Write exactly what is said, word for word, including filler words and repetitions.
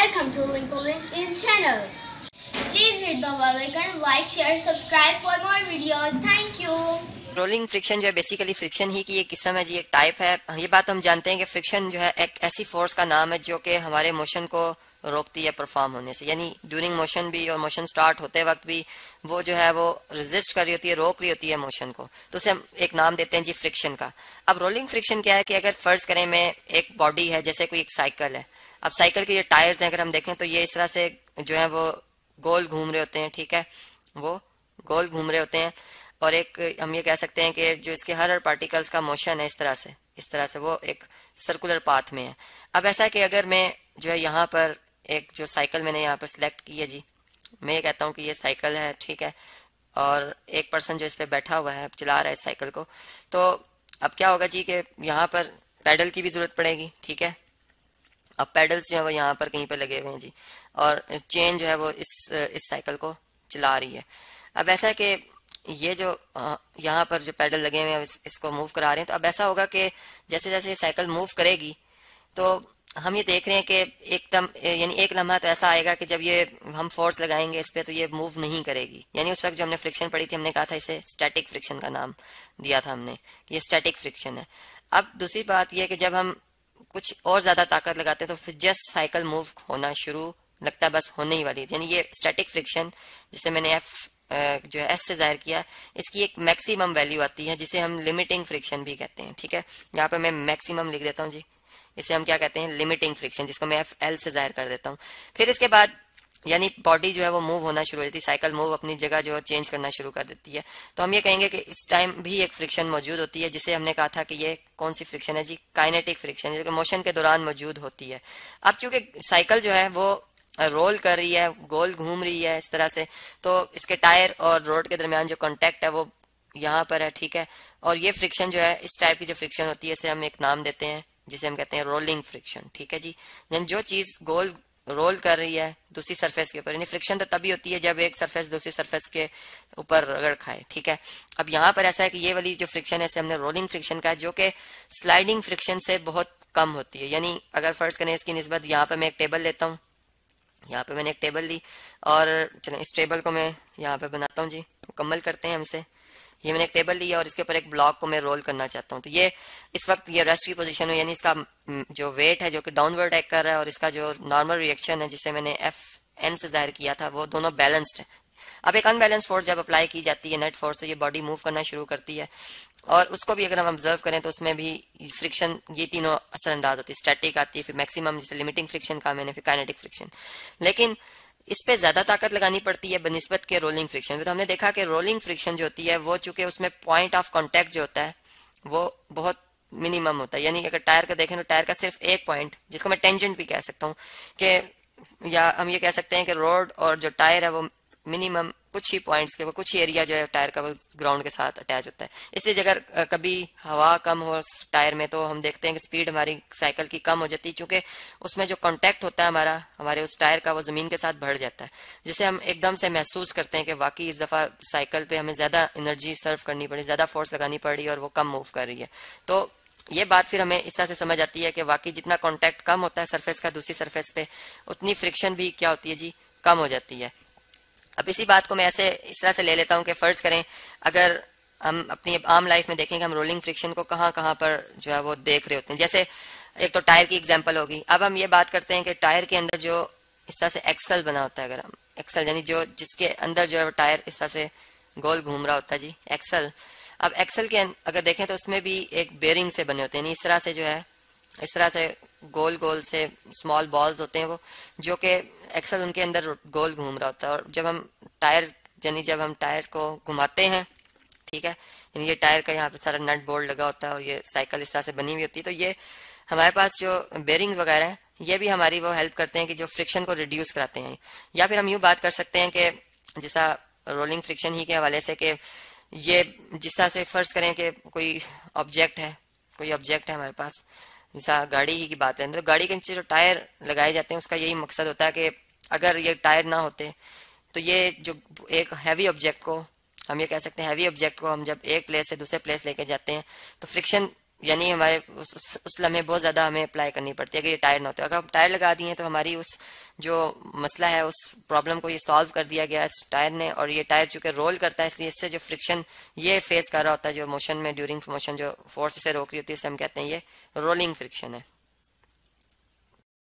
Welcome to Lincoln's in channel. Please hit the bell icon, like, share, subscribe for more videos. Thank you. Rolling friction जो है basically friction ही की एक किस्म है जी, एक type है। ये बात हम जानते हैं कि फ्रिक्शन जो है एक ऐसी फोर्स का नाम है जो कि हमारे मोशन को रोकती है परफॉर्म होने से, यानी ड्यूरिंग मोशन भी और मोशन स्टार्ट होते वक्त भी वो जो है वो रेजिस्ट कर रही होती है, रोक रही होती है मोशन को, तो उसे हम एक नाम देते हैं जी फ्रिक्शन का। अब रोलिंग फ्रिक्शन क्या है कि अगर फर्ज करें मैं एक बॉडी है, जैसे कोई एक साइकिल है। अब साइकिल के ये टायर्स हैं, अगर हम देखें तो ये इस तरह से जो है वो गोल घूम रहे होते हैं, ठीक है, वो गोल घूम रहे होते हैं। और एक हम ये कह सकते हैं कि जो इसके हर हर पार्टिकल्स का मोशन है इस तरह से इस तरह से वो एक सर्कुलर पाथ में है। अब ऐसा है कि अगर मैं जो है यहाँ पर एक जो साइकिल मैंने यहाँ पर सिलेक्ट की है जी, मैं ये कहता हूँ कि ये साइकिल है, ठीक है, और एक पर्सन जो इस पर बैठा हुआ है, चला रहा है इस साइकिल को, तो अब क्या होगा जी कि यहाँ पर पैडल की भी जरूरत पड़ेगी, ठीक है। अब पैडल्स जो है वो यहाँ पर कहीं पर लगे हुए हैं जी, और चेन जो है वो इस इस साइकिल को चला रही है। अब ऐसा है कि ये जो यहाँ पर जो पैडल लगे हुए हैं इस, इसको मूव करा रहे हैं। तो अब ऐसा होगा कि जैसे जैसे ये साइकिल मूव करेगी तो हम ये देख रहे हैं कि एकदम यानी एक लम्हा तो ऐसा आएगा कि जब ये हम फोर्स लगाएंगे इस पे तो ये मूव नहीं करेगी। यानी उस वक्त जो हमने फ्रिक्शन पढ़ी थी, हमने कहा था इसे स्टैटिक फ्रिक्शन का नाम दिया था हमने कि ये स्टैटिक फ्रिक्शन है। अब दूसरी बात यह है कि जब हम कुछ और ज्यादा ताकत लगाते हैं तो फिर जस्ट साइकिल मूव होना शुरू लगता है, बस होने ही वाली है। यानी ये स्टैटिक फ्रिक्शन जिसे मैंने एफ जो है एस से जाहिर किया, इसकी एक मैक्सिमम वैल्यू आती है जिसे हम लिमिटिंग फ्रिक्शन भी कहते हैं, ठीक है। यहाँ पे मैं मैक्सिमम लिख देता हूँ जी, इसे हम क्या कहते हैं, लिमिटिंग फ्रिक्शन, जिसको मैं एफ एल से जाहिर कर देता हूँ। फिर इसके बाद यानी बॉडी जो है वो मूव होना शुरू हो जाती है, साइकिल मूव अपनी जगह जो है चेंज करना शुरू कर देती है। तो हम ये कहेंगे कि इस टाइम भी एक फ्रिक्शन मौजूद होती है जिसे हमने कहा था कि ये कौन सी फ्रिक्शन है जी, काइनेटिक फ्रिक्शन, जो कि मोशन के दौरान मौजूद होती है। अब चूंकि साइकिल जो है वो रोल कर रही है, गोल घूम रही है इस तरह से, तो इसके टायर और रोड के दरमियान जो कांटेक्ट है वो यहाँ पर है, ठीक है। और ये फ्रिक्शन जो है इस टाइप की जो फ्रिक्शन होती है इसे हम एक नाम देते हैं जिसे हम कहते हैं रोलिंग फ्रिक्शन, ठीक है जी। यानी जो चीज गोल रोल कर रही है दूसरी सरफेस के ऊपर, यानी फ्रिक्शन तो तभी होती है जब एक सरफेस दूसरी सरफेस के ऊपर रगड़ खाए, ठीक है। अब यहाँ पर ऐसा है कि ये वाली जो फ्रिक्शन है इसे हमने रोलिंग फ्रिक्शन का, जो कि स्लाइडिंग फ्रिक्शन से बहुत कम होती है। यानी अगर फर्ज करें इसकी निस्बत, यहाँ पर मैं एक टेबल लेता हूँ, यहाँ पे मैंने एक टेबल ली और चलो इस टेबल को मैं यहाँ पे बनाता हूँ जी, मुकम्मल करते हैं हमसे। ये मैंने एक टेबल लिया और इसके ऊपर एक ब्लॉक को मैं रोल करना चाहता हूँ, तो ये इस वक्त ये रेस्ट की पोजीशन है, यानी इसका जो वेट है जो कि डाउनवर्ड एक्ट कर रहा है और इसका जो नॉर्मल रिएक्शन है जिसे मैंने एफ एन से जाहिर किया था वो दोनों बैलेंस्ड है। अब एक अनबैलेंस फोर्स जब अप्लाई की जाती है, नेट फोर्स, तो ये बॉडी मूव करना शुरू करती है और उसको भी अगर हम ऑब्जर्व करें तो उसमें भी फ्रिक्शन ये तीनों असरअंदाज होती है। स्टैटिक आती है, फिर मैक्सिमम जिसे लिमिटिंग फ्रिक्शन का मैंने, फिर काइनेटिक फ्रिक्शन। लेकिन इस पे ज्यादा ताकत लगानी पड़ती है बनिस्बत के रोलिंग फ्रिक्शन में। तो हमने देखा कि रोलिंग फ्रिक्शन जो होती है वो चूंकि उसमें पॉइंट ऑफ कॉन्टेक्ट जो होता है वो बहुत मिनिमम होता है। यानी अगर टायर का देखें तो टायर का सिर्फ एक पॉइंट, जिसको मैं टेंजेंट भी कह सकता हूँ कि, या हम ये कह सकते हैं कि रोड और जो टायर है वो मिनिमम कुछ ही पॉइंट्स के, वो कुछ ही एरिया जो है टायर का वो ग्राउंड के साथ अटैच होता है। इसलिए अगर कभी हवा कम हो टायर में तो हम देखते हैं कि स्पीड हमारी साइकिल की कम हो जाती है, क्योंकि उसमें जो कांटेक्ट होता है हमारा हमारे उस टायर का वो जमीन के साथ बढ़ जाता है, जिसे हम एकदम से महसूस करते हैं कि वाकई इस दफा साइकिल पे हमें ज्यादा एनर्जी सर्व करनी पड़ी, ज्यादा फोर्स लगानी पड़ी और वो कम मूव कर रही है। तो ये बात फिर हमें इस तरह से समझ आती है कि वाकई जितना कांटेक्ट कम होता है सरफेस का दूसरी सरफेस पे, उतनी फ्रिक्शन भी क्या होती है जी, कम हो जाती है। अब इसी बात को मैं ऐसे इस तरह से ले लेता हूँ कि फर्ज करें अगर हम अपनी आम लाइफ में देखें कि हम रोलिंग फ्रिक्शन को कहाँ कहाँ पर जो है वो देख रहे होते हैं। जैसे एक तो टायर की एग्जांपल होगी। अब हम ये बात करते हैं कि टायर के अंदर जो इस तरह से एक्सल बना होता है, अगर हम एक्सल यानी जो जिसके अंदर जो है वो टायर इस तरह से गोल घूम रहा होता है जी, एक्सल। अब एक्सल के अगर देखें तो उसमें भी एक बेरिंग से बने होते हैं, इस तरह से जो है इस तरह से गोल गोल से स्मॉल बॉल्स होते हैं वो, जो कि एक्सल उनके अंदर गोल घूम रहा होता है। और जब हम टायर यानी जब हम टायर को घुमाते हैं, ठीक है, यानी ये टायर का यहाँ पे सारा नट बोल्ट लगा होता है और ये साइकिल इस तरह से बनी हुई होती है, तो ये हमारे पास जो बेरिंग्स वगैरह हैं ये भी हमारी वो हेल्प करते हैं कि जो फ्रिक्शन को रिड्यूस कराते हैं। या फिर हम यूँ बात कर सकते हैं कि जैसा रोलिंग फ्रिक्शन ही के हवाले से कि ये जिस तरह से फर्ज करें कि कोई ऑब्जेक्ट है कोई ऑब्जेक्ट है हमारे पास, जैसा गाड़ी ही की बात है, तो गाड़ी के नीचे जो टायर लगाए जाते हैं उसका यही मकसद होता है कि अगर ये टायर ना होते तो ये जो एक हैवी ऑब्जेक्ट को हम ये कह सकते हैं हैवी ऑब्जेक्ट को हम जब एक प्लेस से दूसरे प्लेस लेके जाते हैं तो फ्रिक्शन यानी हमारे उस, उस, उस लम्हे बहुत ज्यादा हमें अप्लाई करनी पड़ती है। अगर ये टायर ना होते, अगर हम टायर लगा दिए तो हमारी उस जो मसला है उस प्रॉब्लम को ये सॉल्व कर दिया गया इस टायर ने, और ये टायर चूंकि रोल करता है इसलिए इससे जो फ्रिक्शन ये फेस कर रहा होता है, जो मोशन में ड्यूरिंग मोशन जो फोर्स इसे रोक रही होती है, इसे हम कहते हैं ये रोलिंग फ्रिक्शन है।